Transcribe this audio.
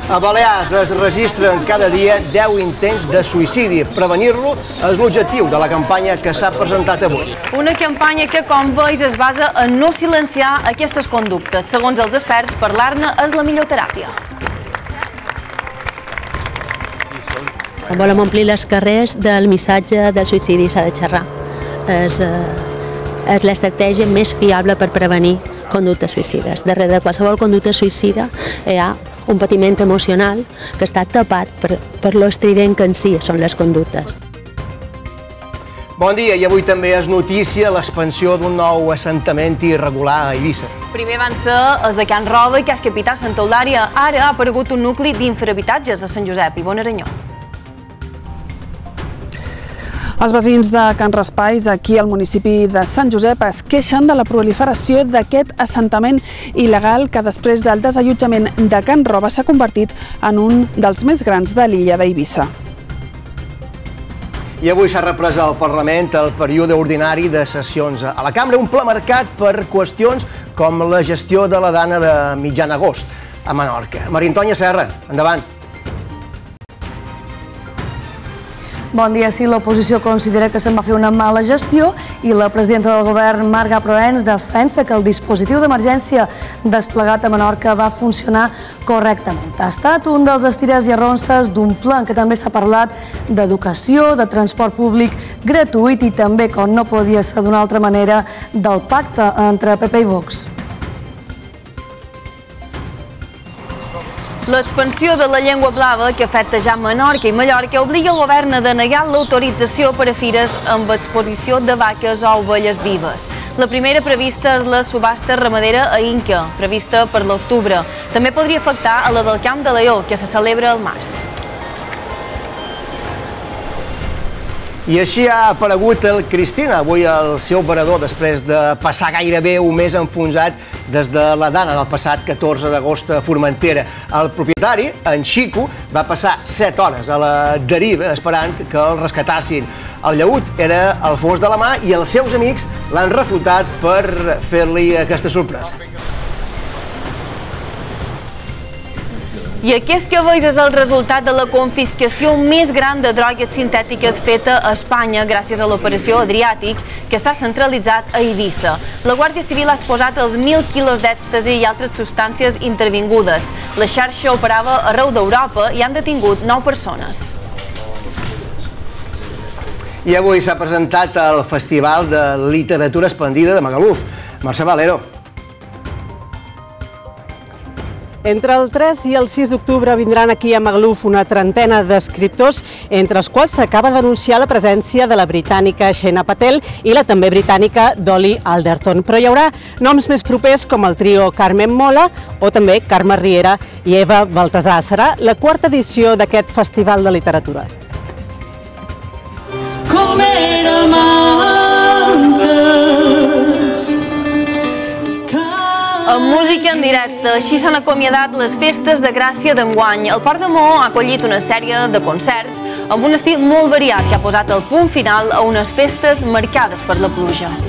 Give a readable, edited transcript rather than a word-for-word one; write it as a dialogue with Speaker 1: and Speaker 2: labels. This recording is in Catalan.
Speaker 1: A Balears es registren cada dia 10 intents de suïcidi. Prevenir-lo és l'objectiu de la campanya que s'ha presentat avui.
Speaker 2: Una campanya que, com veus, es basa en no silenciar aquestes conductes. Segons els experts, parlar-ne és la millor teràpia.
Speaker 3: Volem omplir les carrers del missatge del suïcidi, s'ha de xerrar. És l'estratègia més fiable per prevenir conductes suïcides. Darrere de qualsevol conducta suïcida hi ha un patiment emocional que està tapat per l'estrident que en si són les conductes.
Speaker 1: Bon dia, i avui també és notícia l'expansió d'un nou assentament irregular a Eivissa.
Speaker 2: Primer van ser els de Can Roba i Cas Capità Santa Eulària. Ara ha aparegut un nucli d'infrahabitatges a Sant Josep i Bonaranyó.
Speaker 4: Els veïns de Can Raspall, aquí al municipi de Sant Josep, es queixen de la proliferació d'aquest assentament il·legal que després del desallotjament de Can Roba s'ha convertit en un dels més grans de l'illa d'Eivissa.
Speaker 1: I avui s'ha reprès al Parlament el període ordinari de sessions a la cambra, un ple marcat per qüestions com la gestió de la dana de mitjan agost a Menorca. Maria Antònia Serra, endavant.
Speaker 5: Bon dia. Sí, l'oposició considera que se'n va fer una mala gestió i la presidenta del govern, Marga Proens, defensa que el dispositiu d'emergència desplegat a Menorca va funcionar correctament. Ha estat un dels estires i arronses d'un ple en què també s'ha parlat d'educació, de transport públic gratuït i també, com no podia ser d'una altra manera, del pacte entre PP i Vox.
Speaker 2: L'expansió de la llengua blava que afecta ja Menorca i Mallorca obliga el govern a denegar l'autorització per a fires amb exposició de vaques o ovelles vives. La primera prevista és la subhasta ramadera a Inca, prevista per l'octubre. També podria afectar a la del Camp de Leó, que se celebra al març.
Speaker 1: I així ha aparegut el Cristina, avui el seu operador, després de passar gairebé un mes enfonsat des de la dana del passat 14 d'agost a Formentera. El propietari, en Xico, va passar 7 hores a la deriva esperant que el rescatassin. El llaüt era al fons de la mà i els seus amics l'han reflotat per fer-li aquesta sorpresa.
Speaker 2: I aquest que veus és el resultat de la confiscació més gran de drogues sintètiques feta a Espanya gràcies a l'operació Adriàtic, que s'ha centralitzat a Eivissa. La Guàrdia Civil ha exposat els 1.000 quilos d'èxtasi i altres substàncies intervingudes. La xarxa operava arreu d'Europa i han detingut 9 persones.
Speaker 1: I avui s'ha presentat el Festival de Literatura Expandida de Magaluf. Mercè Valero.
Speaker 6: Entre el 3 i el 6 d'octubre vindran aquí a Magaluf una trentena d'escriptors, entre els quals s'acaba d'anunciar la presència de la britànica Shena Patel i la també britànica Dolly Alderton. Però hi haurà noms més propers com el trio Carmen Mola o també Carme Riera i Eva Baltasar. Serà la 4ª edició d'aquest Festival de Literatura.
Speaker 7: Com érem antes.
Speaker 2: Amb música en directe, així s'han acomiadat les festes de Gràcia d'enguany. El Port de Maó ha acollit una sèrie de concerts amb un estil molt variat que ha posat el punt final a unes festes marcades per la pluja.